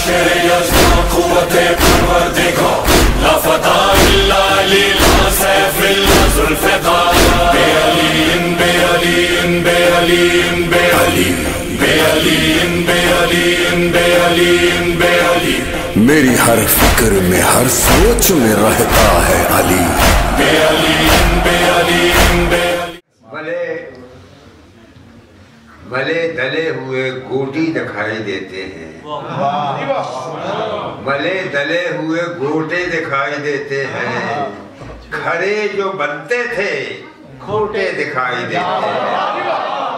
लश्कर यज़्दा क़ुव्वत परवरदिगार ला फता इल्ला अली ला सैफ़िल ज़ुल्फ़िकार बेअलीन बेअलीन बेअलीन बेअलीन बेअलीन बेअलीन बेअलीन बेअलीन मेरी हर फिक्र में हर सोच में रहता है अली बेअलीन बेअलीन बेअलीन मले दले हुए गोटी दिखाई देते हैं, मले दले हुए गोटे दिखाई देते हैं, खड़े जो बनते थे खोटे दिखाई देते हैं।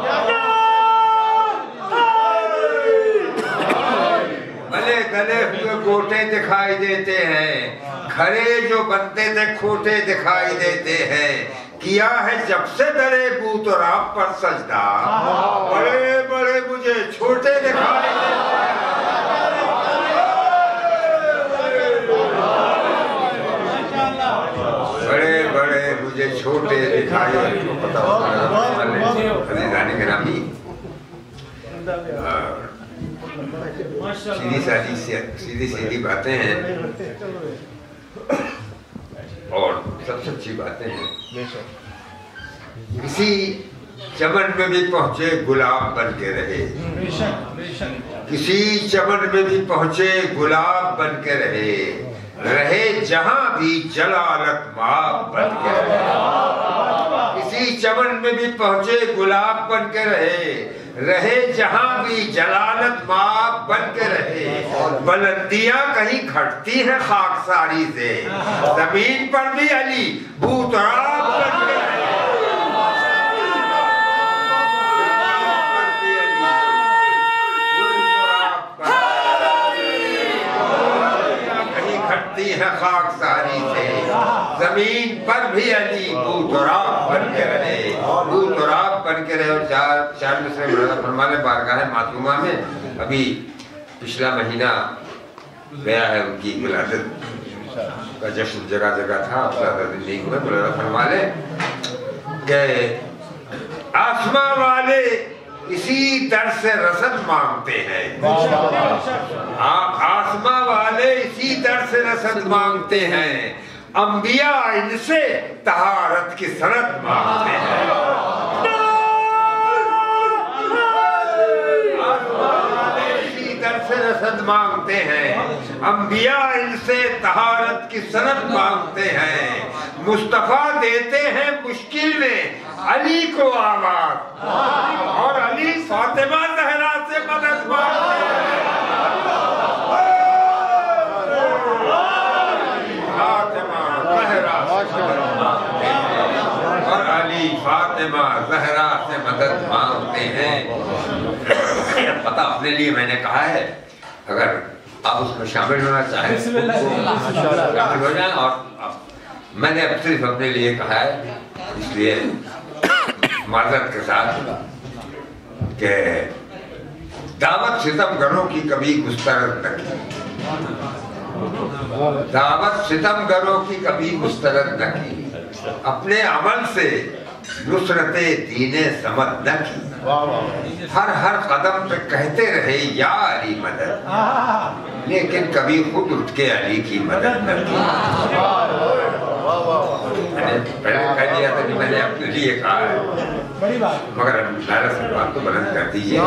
मले दले हुए गोटे दिखाई देते हैं, खड़े जो बनते थे खोटे दिखाई देते हैं। किया है जब से दरे बूत और आप पर सजदा, बड़े बड़े मुझे छोटे दिखाई देते हैं। बड़े बड़े मुझे छोटे दिखाई जाने के नामी सीधी सीधी बातें हैं और सबसे अच्छी बातें हैं। किसी चमन में भी पहुंचे गुलाब बन के रहे, किसी चमन में भी पहुंचे गुलाब बन के रहे, रहे जहां भी जलालत माँ बन के रहे। किसी चमन में भी पहुंचे गुलाब बन के रहे जहां भी जलालत माँ बन के रहे। बुलंदियां कहीं घटती है खाकसारी से, जमीन पर भी अली भूतराब बन के रहे। कहीं घटती है खाकसारी से, जमीन पर भी अली भूतराब बन के रहे, भूतराब बन के रहे। और चार मिसरे फरमाने बारगाह मासूमा में अभी पिछला महीना गया है, उनकी विलादत का जश्न जगह जगह था। नहीं हुए बुलाना फरमाने के आसमां वाले इसी दर से रसद मांगते हैं, आसमां वाले इसी दर से रसद मांगते हैं। अंबिया इनसे तहारत की सनद मांगते हैं। से रसद मांगते हैं, अंबिया इनसे तहारत की सनद मांगते हैं। मुस्तफा देते हैं मुश्किल में अली को आवाज, और अली फातिमा ज़हरा से मदद मांगते हैं। फातिमा ज़हरा और अली फातिमा ज़हरा से मदद मांगते हैं। पता अपने लिए मैंने कहा है, अगर आप उसमें शामिल होना चाहें शामिल हो जाएं। और मैंने अब सिर्फ अपने लिए कहा है, इसलिए माजरत के साथ कि दावत सितमगरों की कभी गुस्तरद न की, दावत सितमगरों की कभी गुस्तरद न की, अपने अमल से नुसरते दीने समद न की। हर हर कदम पे कहते रहे या अली मदद, लेकिन कभी खुद उठ के अली की मदद न की। मैंने पहले कह दिया था कि मैंने अपने लिए कहा है, मगर नारा से बात तो बुलंद कर दीजिए।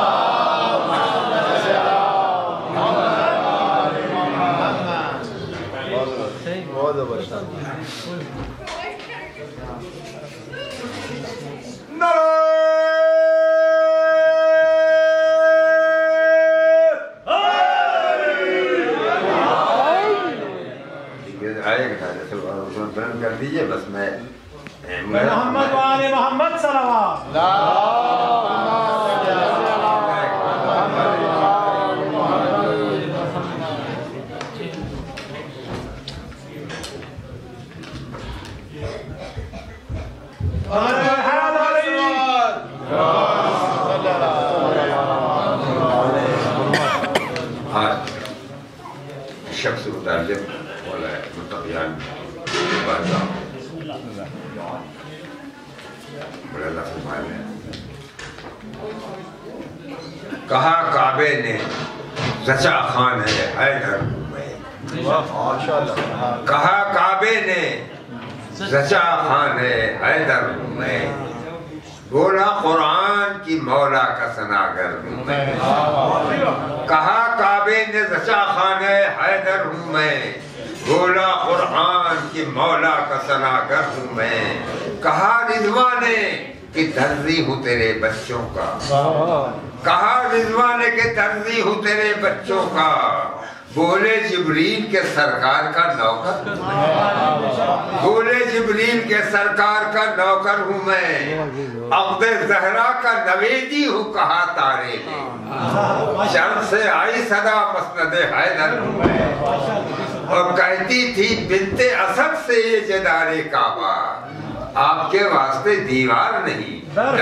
कर दीजिए बस। मैं मोहम्मद वाले मोहम्मद सल्लल्लाहु शख्स मुतालिब मुतक़ियान कहा काबे ने رچا خان ہے حیدر ہوں میں. کہا کعبے نے رچا خان ہے حیدر ہوں میں. بولا قرآن کی مولا کا ثناگر ہوں میں. کہا کعبے نے رچا خان ہے حیدر ہوں میں. بولا قرآن کی مولا کا ثناگر ہوں میں. کہا رضوانے کہ درزی ہوں تیرے بچوں کا. کہا رضوانے کہ درزی ہوں تیرے بچوں کا. بولے جبریل کے سرکار کا نوکر. بولے جبریل کے سرکار کا نوکر ہوں میں. عقد زہرا کا نویدی ہوں کہا تارے نے. شرم سے آئی صدا مسند حیدر ہوں میں. اور کہتی تھی بنت اسد سے یہ جدار کعبہ آپ کے واسطے دیوار نہیں.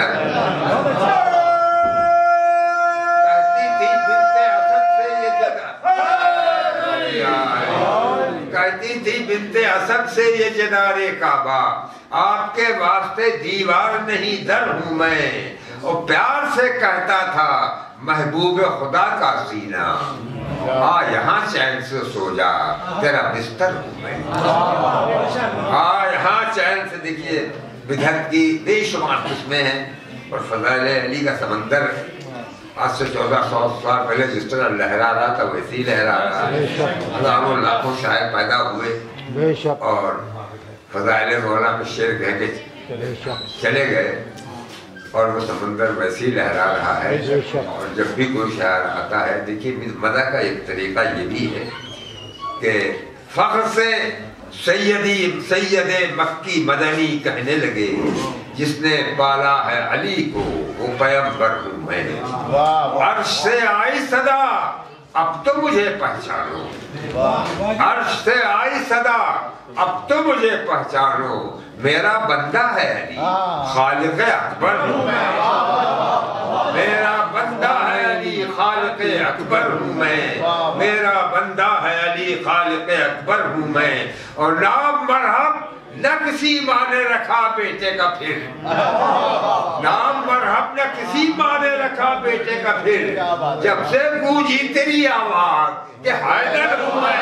کہتی تھی بنت اسد سے یہ جدار کعبہ آپ کے واسطے دیوار نہیں در ہوں میں. اور پیار سے کہتا تھا محبوب خدا کا سینہ آ یہاں چین سے سو جا تیرا بستر ہوں میں. آ یہاں چین سے. دیکھیے بدعت کی بے شمار قسمیں ہیں اور فضائل علی کا سمندر آج سے 1400 سال پہلے جس طرح لہرا رہا تھا ویسے ہی لہرا رہا ہے. ہزاروں لاکھوں شاعر پیدا ہوئے اور فضائل مولا میں شعر کہہ کے چلے گئے اور وہ سمندر ویسے ہی لہرا رہا ہے. اور جب بھی کوئی شاعر آتا ہے دیکھیے مدح کا ایک طریقہ یہ بھی ہے کہ فخر سے سید مکی مدنی کہنے لگے جس نے پالا ہے علی کو وہ پیغمبر ہوں میں. عرش سے آئی صدا اب تو مجھے پہچانو. عرش سے آئی صدا اب تو مجھے پہچانو. میرا بندہ ہے علی خالق اکبر ہوں میں. میرا بندہ ہے علی خالق اکبر ہوں میں. میرا بندہ ہے علی خالق اکبر ہوں میں. اور نام مرحب نہ کسی ماں نے رکھا بیٹے کا پھر. نام مرحب نہ کسی ماں نے رکھا بیٹے کا پھر. جب سے گونجی تیری آواز کہ حیدر ہوں میں.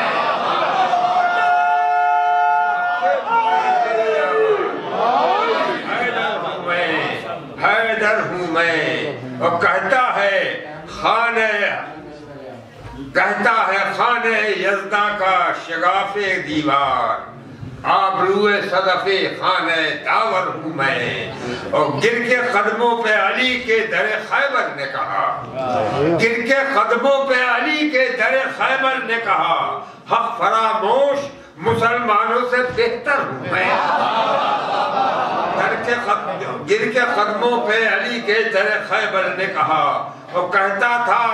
حیدر ہوں میں. اور کہتا ہے خانہ یزدہ کا شگاف دیوار آبروئے صدف خانہ داور ہوں میں. اور گر کے قدموں پہ علی کے در خیبر نے کہا. گر کے قدموں پہ علی کے در خیبر نے کہا حق فراموش مسلمانوں سے بہتر ہوں میں. گر کے قدموں پہ علی کے در خیبر نے کہا. اور کہتا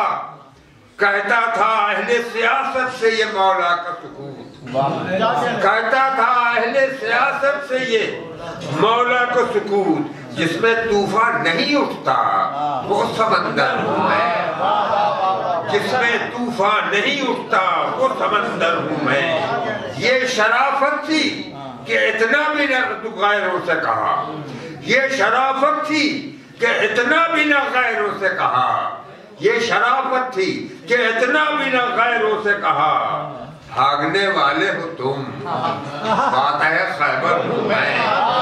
تھا اہل سیاست سے یہ مولا کا سکوت. کہتا تھا اہل سیاست سے یہ مولا کا سکوت جس میں طوفان نہیں اٹھتا وہ سمندر ہوں میں. جس میں طوفان نہیں اٹھتا وہ سمندر ہوں میں. یہ شرافت تھی کہ اتنا بھی نہ غیروں سے کہا. یہ شرافت تھی کہ اتنا بھی نہ غیروں سے کہا. یہ شرافت تھی کہ اتنا بھی نہ غیروں سے کہا. بھاگنے والے ہو تم فاتح خیبر ہوں میں.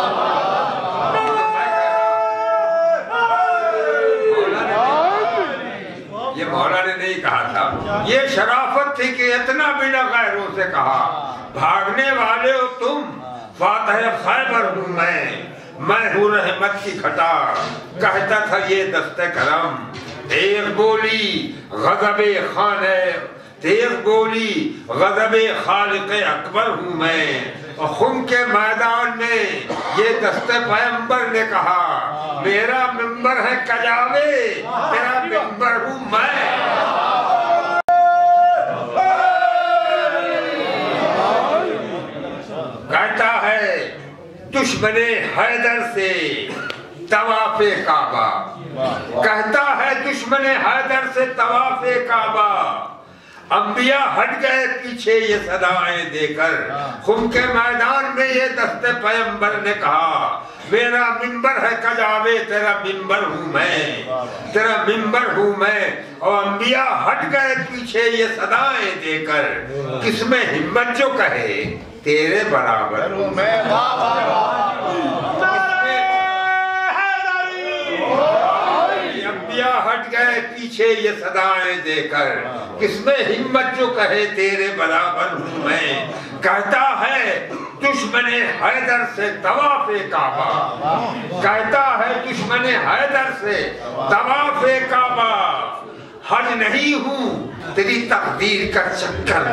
یہ مولا نے نہیں کہا تھا. یہ شرافت تھی کہ اتنا بھی نہ غیروں سے کہا. بھاگنے والے ہو تم فاتح خیبر ہوں میں. میں ہوں رحمت کی گھٹا کہتا تھا یہ دست کرم. تیغ بولی غضب خانہ تیغ بولی غضب خالق اکبر ہوں میں. اور خم کے میدان میں یہ دست پیغمبر نے کہا میرا ممبر ہے کجاوے تیرا ممبر ہوں میں. کہتا ہے دشمن حیدر سے طواف کعبہ. کہتا ہے دشمن حیدر سے طواف کعبہ انبیاء ہٹ گئے پیچھے یہ صدایں دے کر، خم کے میدان میں یہ دست پیمبر نے کہا میرا ممبر ہے کجاوے، تیرا ممبر ہوں میں، تیرا ممبر ہوں میں، اور انبیاء ہٹ گئے پیچھے یہ صدایں دے کر، کس میں ہمت جو کہے تیرے برابر ہوں میں۔ انبیاء ہٹ گئے پیچھے یہ صدایں دے کر، کس میں ہمت جو کہے تیرے برابر ہوں میں۔ کہتا ہے دشمن حیدر سے طواف کعبہ، کہتا ہے دشمن حیدر سے طواف کعبہ، حج نہیں ہوں تیری تقدیر کا چکر،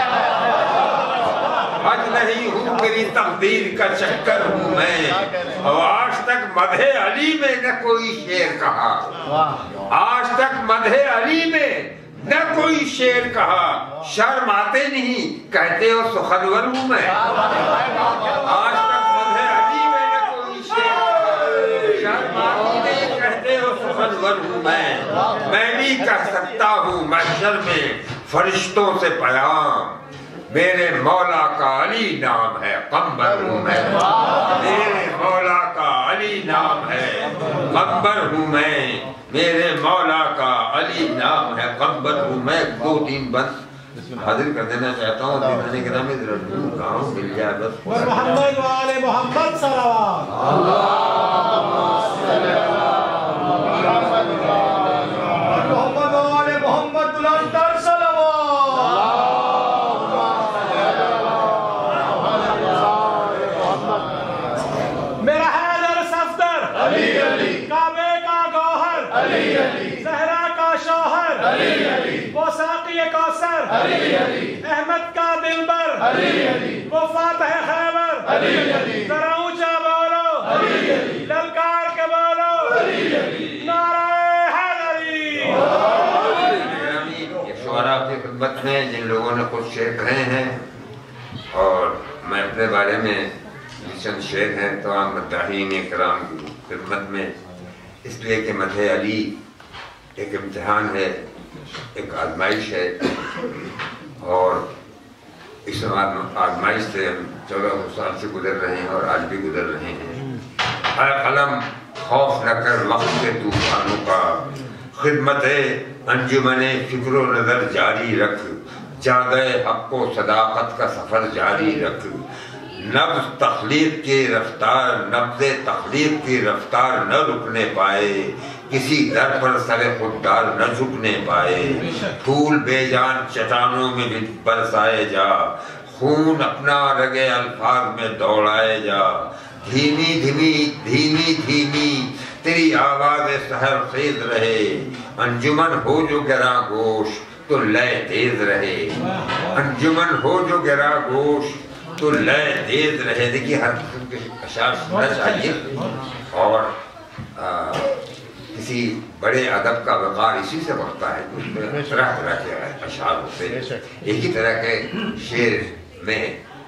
حج نہیں ہوں تیری تقدیر کا چکر ہوں میں۔ اور آج تک مدح علی میں نہ کوئی شعر کہا، آج تک مدح علی میں نہ کوئی شعر کہا، شرم آتے نہیں کہتے ہو سخنور ہوں میں۔ آج تک مدح علی میں نہ کوئی شعر کہا، شرم آتی نہیں کہتے ہو سخنور ہوں میں بھی کہہ سکتا ہوں محشر میں فرشتوں سے پیام، میرے مولا کا علی نام ہے قمبر ہوں میں، میرے مولا کا علی نام ہے قمبر ہوں میں، میرے مولا کا علی نام ہے قمبر ہوں میں۔ دو تین بند حاضر کر دینا چاہتا ہوں، دیوان کرام میں ذرا ڈھونڈ رہا ہوں، مل جائے بس۔ محمد وآل محمد صلوات، محمد وآل محمد بلندر صلوات۔ میرا حیدر صفدر، کعبے کا گوہر، زہرا کا شوہر، وہ ساقی کوثر، احمد کا دلبر، وہ فاتح خیبر، ذرا اونچا بولو، للکار کے بولو، نعرہ حیدری۔ یہ شعراء کی خدمت میں جن لوگوں نے کچھ شعر کہے ہیں، اور میں اپنے بارے میں چند شعر ہیں تمام مداحین کرام کی خدمت میں، اس لیے کہ مدح علی ایک امتحان ہے، ایک آزمائش ہے، اور اس آزمائش سے ہم 14 سال سے گزر رہے ہیں اور آج بھی گزر رہے ہیں۔ اے قلم خوف نہ کر وقت کے طوفانوں کا، خدمت انجمن فکر و نظر جاری رکھ، جادہ حق و صداقت کا سفر جاری رکھ، نبض تخلیق کی رفتار، نبض تخلیق کی رفتار نہ رکنے پائے، کسی در پر سر خوددار نہ جھکنے پائے، پھول بے جان چٹانوں میں بھی برسائے جا، خون اپنا رگے الفاظ میں دوڑائے جا، دھیمی دھیمی دھیمی دھیمی تیری آواز سحر خیز رہے، انجمن ہو جو گراں گوش تو لے تیز رہے، انجمن ہو جو گراں گوش تو لے تیز رہے۔ دیکھیے ہر قسم کے اشعار سننا چاہیے، اور کسی بڑے ادب کا وقار اسی سے بڑھتا ہے کہ اس میں طرح طرح کے اشعار ہوتے ہیں، ایک ہی طرح کے شعر میں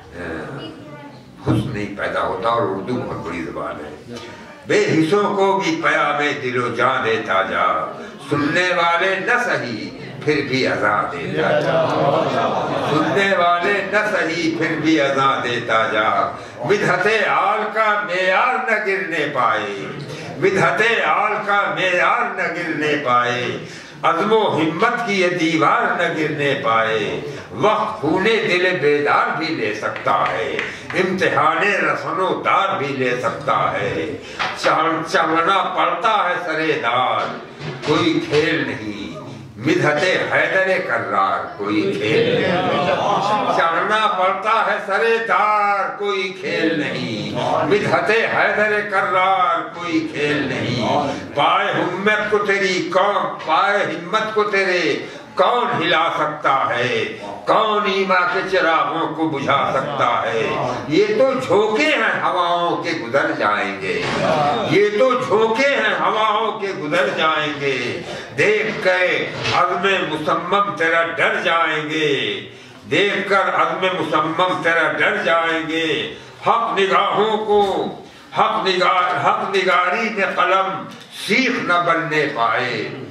حسن نہیں پیدا ہوتا، اور اردو بہت بڑی زبان ہے۔ بے حصوں کو بھی پیام دل و جان دیتا جا، سننے والے نہ سہی پھر بھی اذاں دیتا جا، سننے والے نہ سہی پھر بھی اذاں دیتا جا، مدحت آل کا معیار نہ گرنے پائے، مدحت آل کا معیار نہ گرنے پائے، عزم و ہمت کی یہ دیوار نہ گرنے پائے، وقت خونے دل بیدار بھی لے سکتا ہے، امتحان رسن و دار بھی لے سکتا ہے، چڑھنا پڑتا ہے سرے دار کوئی کھیل نہیں، مدحت حیدر کرار کوئی کھیل نہیں، چڑھنا پڑتا ہے سرے دار کوئی کھیل نہیں، مدحت حیدر کرار کوئی کھیل نہیں، پائے ہمت کو تیری کون، پائے ہمت کو تیرے کون ہلا سکتا ہے، کون ایمان کے چراغوں کو بجھا سکتا ہے، یہ تو جھونکے ہیں ہواؤں کے گزر جائیں گے، یہ تو جھونکے ہیں ہواؤں کے گزر جائیں گے، دیکھ کے عزم مصمم تیرا ڈر جائیں گے، دیکھ کر عزم مصمم تیرا ڈر جائیں گے، حق نگاہوں کو حق نگاری میں قلم سیخ نہ بننے پائے،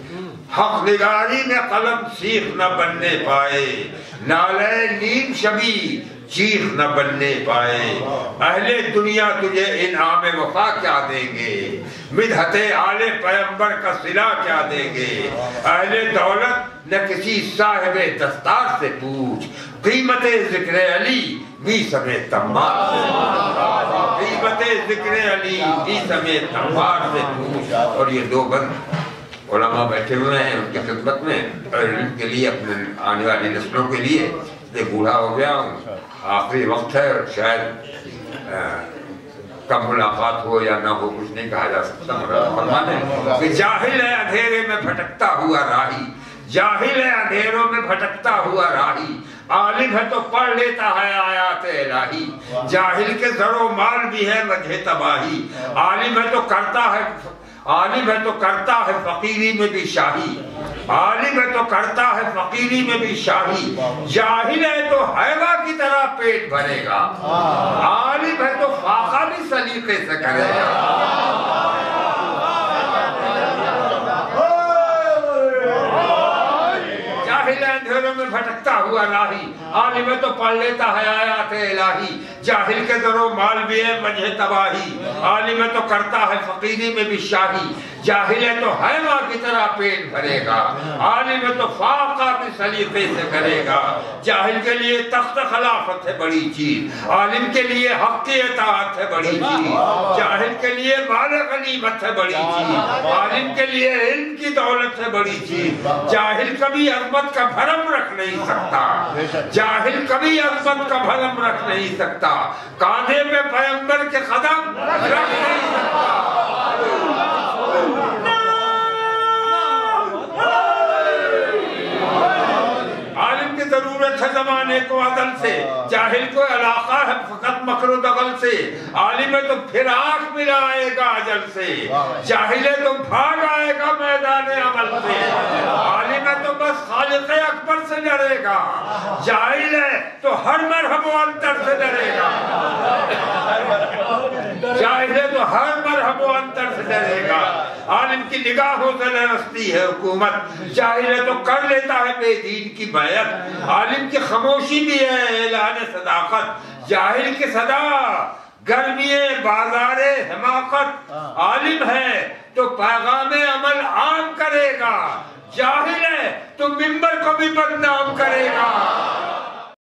حق نگاری میں قلم سیخ نہ بننے پائے، نالے نیم شبی چیخ نہ بننے پائے، اہل دنیا تجھے انعام وفا کیا دیں گے، مدحت آل پیغمبر کا صلہ کیا دیں گے، اہل دولت نہ کسی صاحب دستار سے پوچھ، قیمت ذکر علی بھی سمیت تمبار سے پوچھ، قیمت ذکر علی بھی سمیت تمبار سے پوچھ۔ اور یہ دو بند علماء بیٹھے ہوئے ہیں ان کی خدمت میں، علم کے لیے، اپنے آنے والی نسلوں کے لیے۔ میں بوڑھا ہو گیا ہوں، آخری وقت ہے، اور شاید کب ملاقات ہو یا نہ ہو کچھ نہیں کہا جا سکتا۔ فرمانے کہ جاہل ہے اندھیرے میں بھٹکتا ہوا راہی، جاہل ہے اندھیروں میں بھٹکتا ہوا راہی، عالم ہے تو پڑھ لیتا ہے آیات الہی، جاہل کے زر و مال بھی ہے وجہ تباہی، عالم ہے تو کرتا ہے، عالم ہے تو کرتا ہے فقیری میں بھی شاہی، عالم ہے تو کرتا ہے فقیری میں بھی شاہی، جاہل ہے تو حیوہ کی طرح پیٹ بھرے گا، عالم ہے تو فاقہ بھی سلیقے سے کرے گا۔ جاہل ہے اندھیروں میں بھٹکتا ہوا راہی، عالم ہے تو پڑھ لیتا ہے آیات الہی، جاہل کے در و مال بھی ہے وجہ تباہی، عالم ہے تو کرتا ہے فقیری میں بھی شاہی، جاہل ہے تو حیوہ کی طرح پیٹ بھرے گا، عالم ہے تو فاقہ بھی سلیقے سے کرے گا، جاہل کے لیے تخت خلافت ہے بڑی چیز، عالم کے لیے حق کی اطاعت ہے بڑی چیز، جاہل کے لیے مال غنیمت ہے بڑی چیز، عالم کے لیے علم کی دولت ہے بڑی چیز، جاہل کبھی عظمت کا بھرم رکھ نہیں سکتا، جاہل کبھی عظمت کا بھرم رکھ نہیں سکتا، کاندھے پہ پیغمبر کے قدم رکھ نہیں سکتا۔ عالم کی ضرورت ہے زمانے کو عدل سے، جاہل کو علاقہ ہے فقط مکر و دغل سے، عالم ہے تو پھر آنکھ ملا آئے گا اجل سے، جاہل ہے تو بھاگ آئے گا میدان عمل سے، عالم ہے تو بس خالق اکبر سے ڈرے گا، جاہل ہے تو ہر مرحب و انتر سے ڈرے گا، جاہل ہے تو ہر مرحب و انتر سے ڈرے گا، عالم کی نگاہوں سے لرزتی ہے حکومت، جاہل ہے تو کر لیتا ہے بے دین کی بیعت، عالم کی خاموشی بھی ہے اعلان صداقت، جاہل کی صدا گرمی بازار حماقت، عالم ہے تو پیغام عمل عام کرے گا، جاہل ہے تو منبر کو بھی بدنام کرے گا۔